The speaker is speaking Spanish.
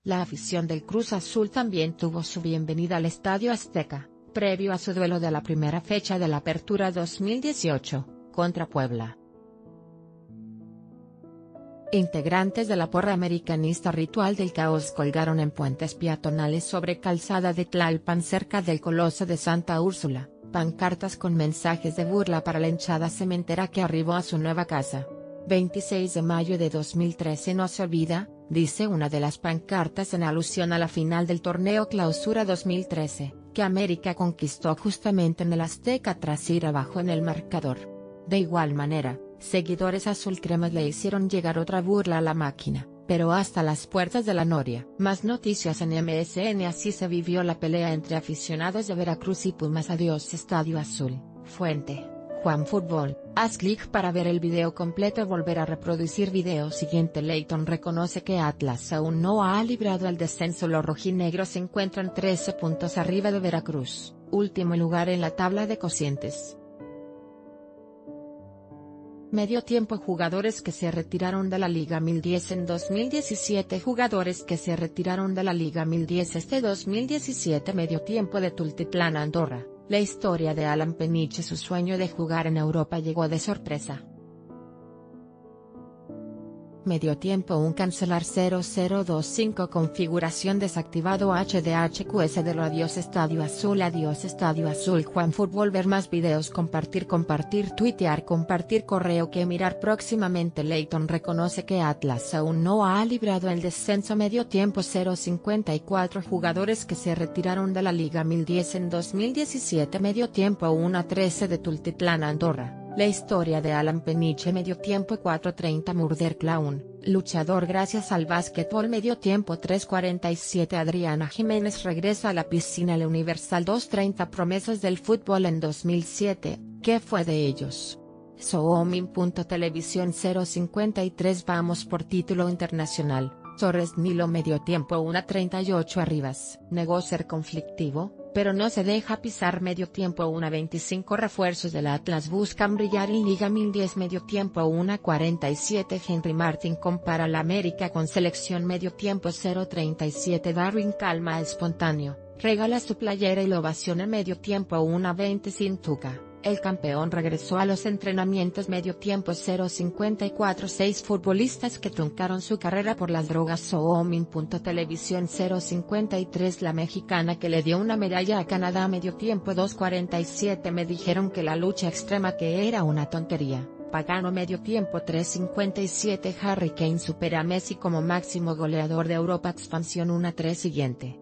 La afición del Cruz Azul también tuvo su bienvenida al Estadio Azteca, previo a su duelo de la primera fecha de la Apertura 2018, contra Puebla. Integrantes de la porra americanista Ritual del Caos colgaron en puentes peatonales sobre Calzada de Tlalpan cerca del Coloso de Santa Úrsula, pancartas con mensajes de burla para la hinchada cementera que arribó a su nueva casa. 26 de mayo de 2013 no se olvida, dice una de las pancartas en alusión a la final del torneo Clausura 2013, que América conquistó justamente en el Azteca tras ir abajo en el marcador. De igual manera, seguidores azulcremas le hicieron llegar otra burla a la máquina, pero hasta las puertas de la noria. Más noticias en MSN. Así se vivió la pelea entre aficionados de Veracruz y Pumas. Adiós Estadio Azul. Fuente: Juan Fútbol. Haz clic para ver el video completo. Volver a reproducir video siguiente. Layton reconoce que Atlas aún no ha librado el descenso. Los rojinegros se encuentran 13 puntos arriba de Veracruz, último lugar en la tabla de cocientes. Medio tiempo. Jugadores que se retiraron de la Liga 1010 en 2017. Jugadores que se retiraron de la Liga 1010 este 2017. Medio tiempo de Tultitlán, Andorra. La historia de Alan Peniche. Su sueño de jugar en Europa llegó de sorpresa. Medio tiempo. Un cancelar 0025. Configuración desactivado. HDHQS de lo. Adiós Estadio Azul. Adiós Estadio Azul. Juan Fútbol. Ver más videos. Compartir, tuitear, compartir correo que mirar próximamente. Layton reconoce que Atlas aún no ha librado el descenso. Medio tiempo. 054. Jugadores que se retiraron de la Liga 1010 en 2017. Medio tiempo. 1:13 de Tultitlán, Andorra. La historia de Alan Peniche. Medio tiempo. 4:30. Murder Clown, luchador gracias al básquetbol. Medio tiempo. 3:47. Adriana Jiménez regresa a la piscina. El Universal. 2:30. Promesas del fútbol en 2007, ¿qué fue de ellos? Soomin.televisión. 053. Vamos por título internacional. Torres Nilo. Medio tiempo. 1:38. Arribas negó ser conflictivo, pero no se deja pisar. Medio tiempo. 1:25. Refuerzos del Atlas buscan brillar en Liga 1010. Medio tiempo. 1:47. Henry Martin compara la América con selección. Medio tiempo. 0:37. Darwin Calma espontáneo, regala su playera y lo ovaciona. Medio tiempo. 1:20. Sin Tuca, el campeón regresó a los entrenamientos. Medio tiempo. 0:54. 6 futbolistas que truncaron su carrera por las drogas. Soomin.televisión. 0:53. La mexicana que le dio una medalla a Canadá. Medio tiempo. 2:47. Me dijeron que la lucha extrema que era una tontería. Pagano. Medio tiempo. 3:57. Harry Kane supera a Messi como máximo goleador de Europa. Expansión. 1:3. Siguiente.